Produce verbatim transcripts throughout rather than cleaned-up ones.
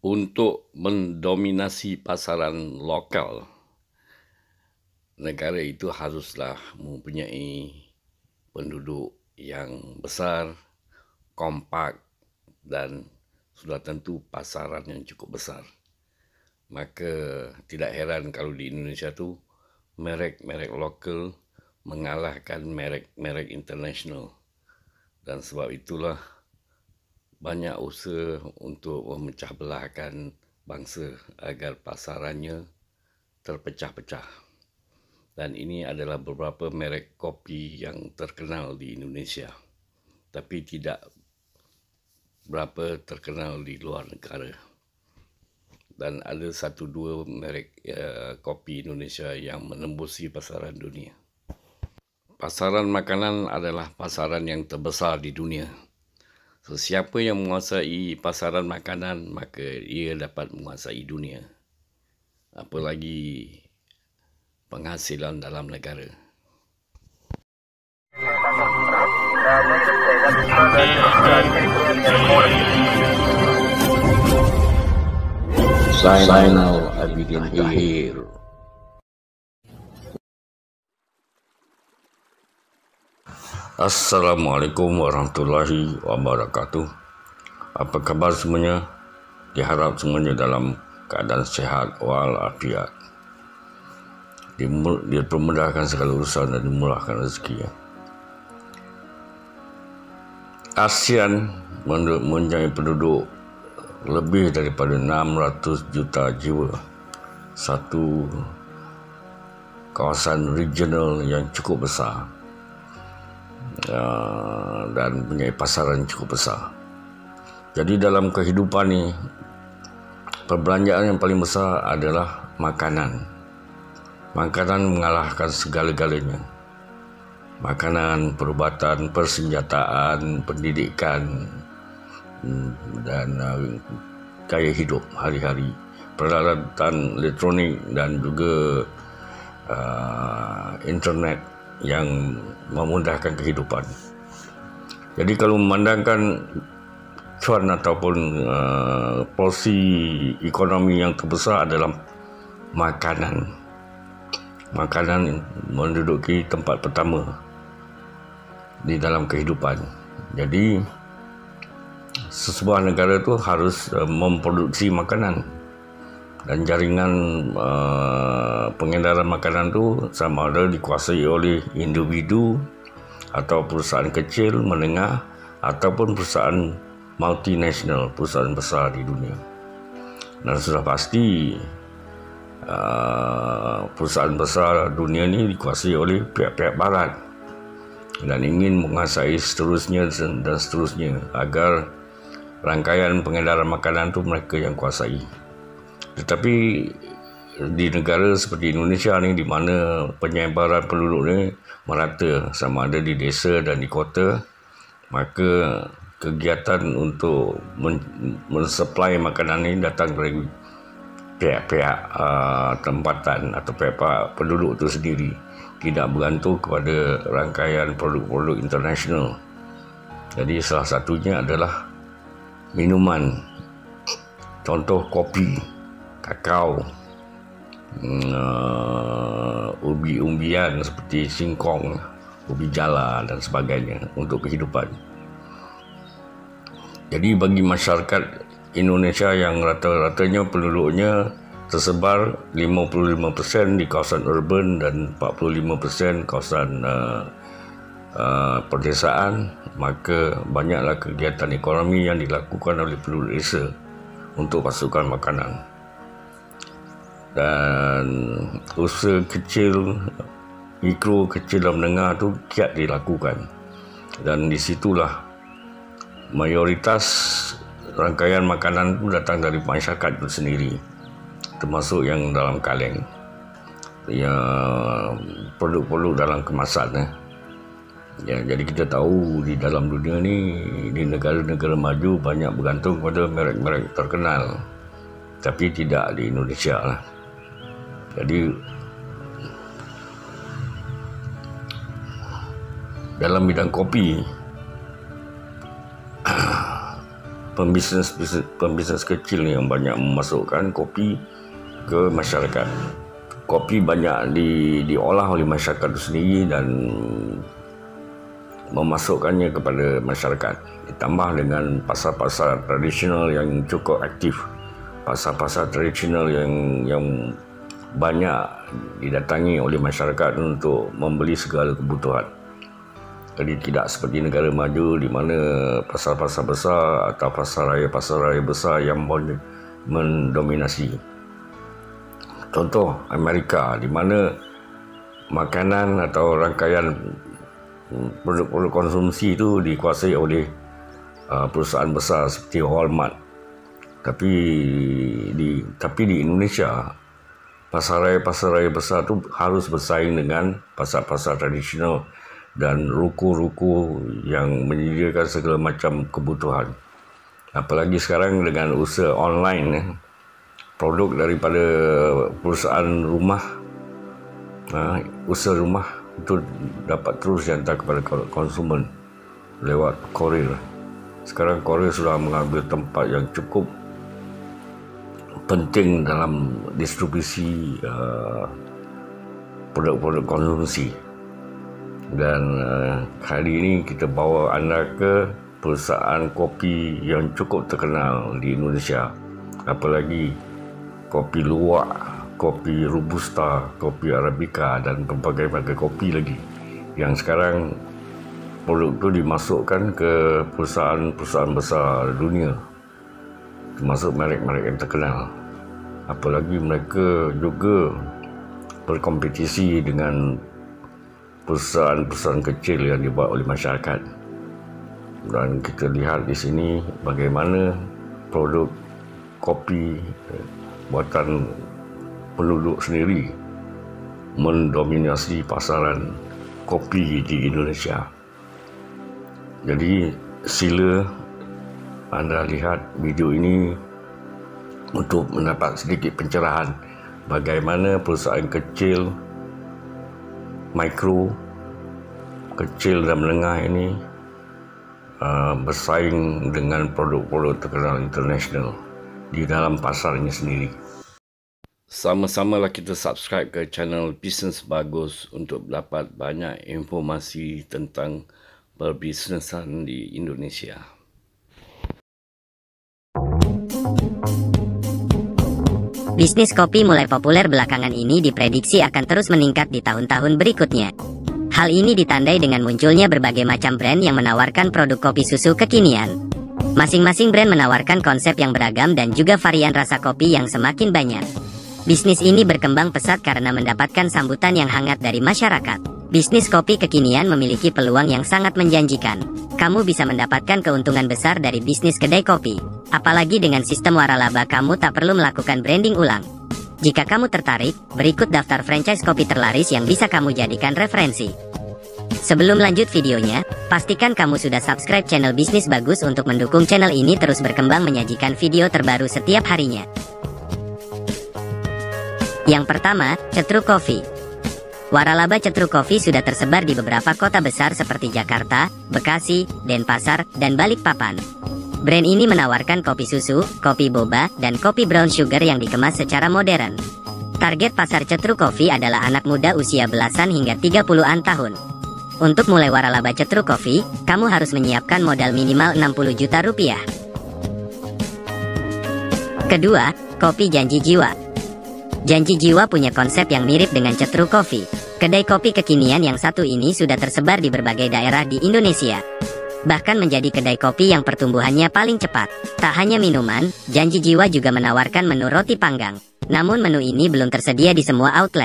untuk mendominasi pasaran lokal, negara itu haruslah mempunyai penduduk yang besar, kompak, dan sudah tentu pasaran yang cukup besar. Maka tidak heran kalau di Indonesia tu merek-merek lokal mengalahkan merek-merek internasional. Dan sebab itulah banyak usaha untuk memecah belahkan bangsa agar pasarannya terpecah-pecah. Dan ini adalah beberapa merek kopi yang terkenal di Indonesia, tapi tidak berapa terkenal di luar negara. Dan ada satu dua merek uh, kopi Indonesia yang menembusi pasaran dunia. Pasaran makanan adalah pasaran yang terbesar di dunia. So, siapa yang menguasai pasaran makanan, maka ia dapat menguasai dunia. Apalagi penghasilan dalam negara. Zainal Abidin Tahir. Assalamualaikum warahmatullahi wabarakatuh. Apa khabar semuanya? Diharap semuanya dalam keadaan sehat walafiat. Dipermudahkan segala urusan dan dimurahkan rezeki. ASEAN mempunyai penduduk lebih daripada enam ratus juta jiwa. Satu kawasan regional yang cukup besar. Uh, dan punya pasaran cukup besar. Jadi dalam kehidupan ni, perbelanjaan yang paling besar adalah makanan. Makanan mengalahkan segala-galanya. Makanan, perubatan, persenjataan, pendidikan, dan uh, gaya hidup hari-hari, peralatan elektronik dan juga uh, internet yang memudahkan kehidupan. Jadi kalau memandangkan cuan ataupun uh, porsi ekonomi yang terbesar adalah makanan. Makanan menduduki tempat pertama di dalam kehidupan. Jadi sesebuah negara itu harus uh, memproduksi makanan. Dan jaringan uh, pengedaran makanan tu sama ada dikuasai oleh individu atau perusahaan kecil, menengah ataupun perusahaan multinasional, perusahaan besar di dunia. Dan sudah pasti uh, perusahaan besar dunia ni dikuasai oleh pihak-pihak barat dan ingin menguasai seterusnya dan seterusnya agar rangkaian pengedaran makanan tu mereka yang kuasai. Tetapi di negara seperti Indonesia ni, di mana penyebaran penduduk ni merata sama ada di desa dan di kota, maka kegiatan untuk mensupply makanan ni datang dari pihak-pihak uh, tempatan atau pihak-pihak penduduk itu sendiri, tidak bergantung kepada rangkaian produk-produk internasional. Jadi salah satunya adalah minuman, contoh kopi, kakao, uh, ubi-umbian seperti singkong, ubi jala dan sebagainya untuk kehidupan. Jadi bagi masyarakat Indonesia yang rata-ratanya penduduknya tersebar lima puluh lima peratus di kawasan urban dan empat puluh lima peratus kawasan uh, uh, perdesaan, maka banyaklah kegiatan ekonomi yang dilakukan oleh penduduk desa untuk pasukan makanan. Dan usaha kecil, mikro, kecil dan menengah tu kiat dilakukan. Dan di situlah mayoritas rangkaian makanan itu datang dari masyarakat itu sendiri, termasuk yang dalam kaleng, ya, produk-produk dalam kemasan. Eh. Ya, jadi kita tahu di dalam dunia ni, di negara-negara maju banyak bergantung pada merek-merek terkenal, tapi tidak di Indonesia lah. Jadi dalam bidang kopi, pembisnes pembisnes kecil yang banyak memasukkan kopi ke masyarakat. Kopi banyak di, diolah oleh masyarakat itu sendiri dan memasukkannya kepada masyarakat. Ditambah dengan pasar-pasar tradisional yang cukup aktif, pasar-pasar tradisional yang yang banyak didatangi oleh masyarakat untuk membeli segala kebutuhan. Jadi tidak seperti negara maju di mana pasar-pasar besar atau pasar raya-pasar raya besar yang mendominasi. Contoh Amerika, di mana makanan atau rangkaian produk-produk konsumsi itu dikuasai oleh uh, perusahaan besar seperti Walmart. Tapi di tapi di Indonesia, pasar raya-pasar raya besar itu harus bersaing dengan pasar-pasar tradisional dan ruko-ruko yang menyediakan segala macam kebutuhan. Apalagi sekarang dengan usaha online, eh, produk daripada perusahaan rumah, uh, usaha rumah itu dapat terus dihantar kepada konsumen lewat kurir. Sekarang kurir sudah mengambil tempat yang cukup penting dalam distribusi uh, produk-produk konsumsi. Dan uh, kali ini kita bawa anda ke perusahaan kopi yang cukup terkenal di Indonesia. Apalagi kopi luwak, kopi robusta, kopi arabica dan berbagai-bagai kopi lagi yang sekarang produk itu dimasukkan ke perusahaan-perusahaan besar dunia, termasuk merek-merek yang terkenal. Apalagi mereka juga berkompetisi dengan perusahaan-perusahaan kecil yang dibuat oleh masyarakat. Dan kita lihat di sini bagaimana produk kopi buatan penduduk sendiri mendominasi pasaran kopi di Indonesia. Jadi sila anda lihat video ini untuk mendapat sedikit pencerahan bagaimana perusahaan kecil, mikro, kecil dan menengah ini uh, bersaing dengan produk-produk terkenal internasional di dalam pasarnya sendiri. Sama-samalah kita subscribe ke channel Bisnes Bagus untuk dapat banyak informasi tentang perbisnesan di Indonesia. Bisnis kopi mulai populer belakangan ini diprediksi akan terus meningkat di tahun-tahun berikutnya. Hal ini ditandai dengan munculnya berbagai macam brand yang menawarkan produk kopi susu kekinian. Masing-masing brand menawarkan konsep yang beragam dan juga varian rasa kopi yang semakin banyak. Bisnis ini berkembang pesat karena mendapatkan sambutan yang hangat dari masyarakat. Bisnis kopi kekinian memiliki peluang yang sangat menjanjikan. Kamu bisa mendapatkan keuntungan besar dari bisnis kedai kopi. Apalagi dengan sistem waralaba, kamu tak perlu melakukan branding ulang. Jika kamu tertarik, berikut daftar franchise kopi terlaris yang bisa kamu jadikan referensi. Sebelum lanjut videonya, pastikan kamu sudah subscribe channel Bisnis Bagus untuk mendukung channel ini terus berkembang menyajikan video terbaru setiap harinya. Yang pertama, Cetruk Coffee. Waralaba Cetruk Coffee sudah tersebar di beberapa kota besar seperti Jakarta, Bekasi, Denpasar, dan Balikpapan. Brand ini menawarkan kopi susu, kopi boba, dan kopi brown sugar yang dikemas secara modern. Target pasar Cetruk Coffee adalah anak muda usia belasan hingga tiga puluhan tahun. Untuk mulai waralaba Cetruk Coffee, kamu harus menyiapkan modal minimal enam puluh juta rupiah. Kedua, Kopi Janji Jiwa. Janji Jiwa punya konsep yang mirip dengan Cetruk Coffee. Kedai kopi kekinian yang satu ini sudah tersebar di berbagai daerah di Indonesia. Bahkan menjadi kedai kopi yang pertumbuhannya paling cepat. Tak hanya minuman, Janji Jiwa juga menawarkan menu roti panggang. Namun menu ini belum tersedia di semua outlet.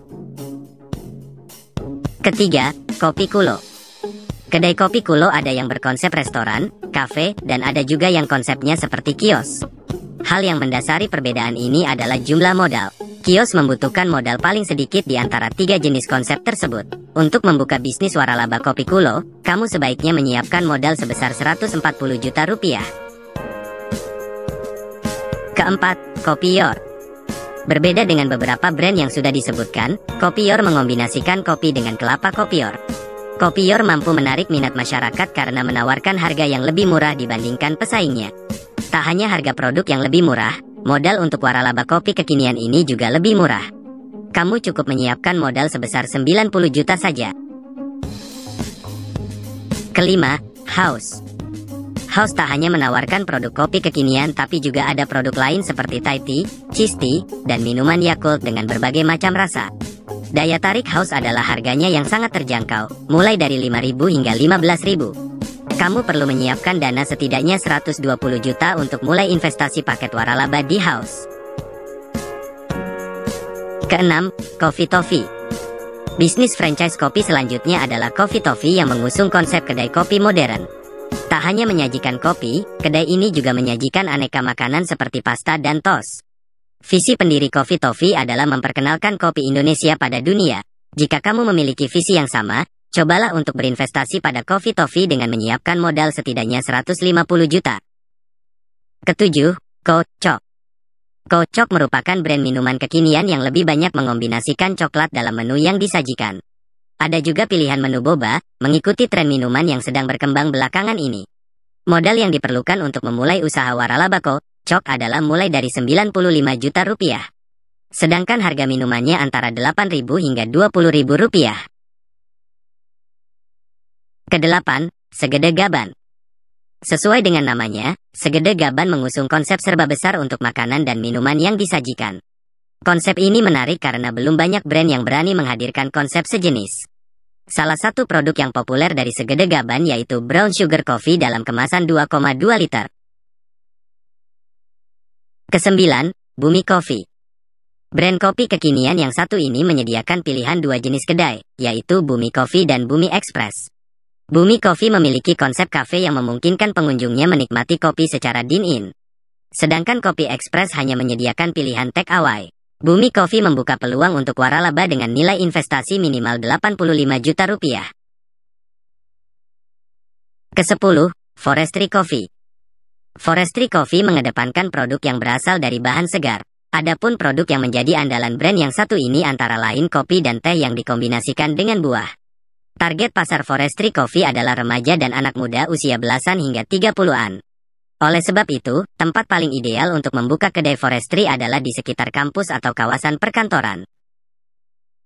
Ketiga, Kopi Kulo. Kedai Kopi Kulo ada yang berkonsep restoran, kafe, dan ada juga yang konsepnya seperti kios. Hal yang mendasari perbedaan ini adalah jumlah modal. Kios membutuhkan modal paling sedikit di antara tiga jenis konsep tersebut. Untuk membuka bisnis waralaba Kopi Kulo, kamu sebaiknya menyiapkan modal sebesar seratus empat puluh juta rupiah. Keempat, Kopi Yor. Berbeda dengan beberapa brand yang sudah disebutkan, Kopi Yor mengombinasikan kopi dengan kelapa kopior. Kopior mampu menarik minat masyarakat karena menawarkan harga yang lebih murah dibandingkan pesaingnya. Tak hanya harga produk yang lebih murah, modal untuk waralaba kopi kekinian ini juga lebih murah. Kamu cukup menyiapkan modal sebesar sembilan puluh juta saja. Kelima, House. House tak hanya menawarkan produk kopi kekinian tapi juga ada produk lain seperti Thai tea, cheese tea, dan minuman Yakult dengan berbagai macam rasa. Daya tarik House adalah harganya yang sangat terjangkau, mulai dari lima ribu hingga lima belas ribu. Kamu perlu menyiapkan dana setidaknya seratus dua puluh juta untuk mulai investasi paket waralaba di House. Keenam, Coffee Toffee. Bisnis franchise kopi selanjutnya adalah Coffee Toffee yang mengusung konsep kedai kopi modern. Tak hanya menyajikan kopi, kedai ini juga menyajikan aneka makanan seperti pasta dan toast. Visi pendiri Coffee Toffee adalah memperkenalkan kopi Indonesia pada dunia. Jika kamu memiliki visi yang sama, cobalah untuk berinvestasi pada Coffee Toffee dengan menyiapkan modal setidaknya seratus lima puluh juta. Ketujuh, Kocok. Kocok merupakan brand minuman kekinian yang lebih banyak mengombinasikan coklat dalam menu yang disajikan. Ada juga pilihan menu boba, mengikuti tren minuman yang sedang berkembang belakangan ini. Modal yang diperlukan untuk memulai usaha waralaba Kocok adalah mulai dari sembilan puluh lima juta rupiah. Sedangkan harga minumannya antara delapan ribu hingga dua puluh ribu rupiah. Kedelapan, Segede Gaban. Sesuai dengan namanya, Segede Gaban mengusung konsep serba besar untuk makanan dan minuman yang disajikan. Konsep ini menarik karena belum banyak brand yang berani menghadirkan konsep sejenis. Salah satu produk yang populer dari Segede Gaban yaitu Brown Sugar Coffee dalam kemasan dua koma dua liter. Kesembilan, Bumi Coffee. Brand kopi kekinian yang satu ini menyediakan pilihan dua jenis kedai, yaitu Bumi Coffee dan Bumi Express. Bumi Coffee memiliki konsep kafe yang memungkinkan pengunjungnya menikmati kopi secara dine-in. Sedangkan Kopi Express hanya menyediakan pilihan take away. Bumi Coffee membuka peluang untuk waralaba dengan nilai investasi minimal delapan puluh lima juta rupiah. Kesepuluh, Forestry Coffee. Forestry Coffee mengedepankan produk yang berasal dari bahan segar. Adapun produk yang menjadi andalan brand yang satu ini antara lain kopi dan teh yang dikombinasikan dengan buah. Target pasar Forestry Coffee adalah remaja dan anak muda usia belasan hingga tiga puluhan. Oleh sebab itu, tempat paling ideal untuk membuka kedai Forestry adalah di sekitar kampus atau kawasan perkantoran.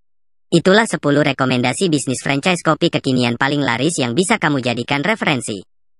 Itulah sepuluh rekomendasi bisnis franchise kopi kekinian paling laris yang bisa kamu jadikan referensi.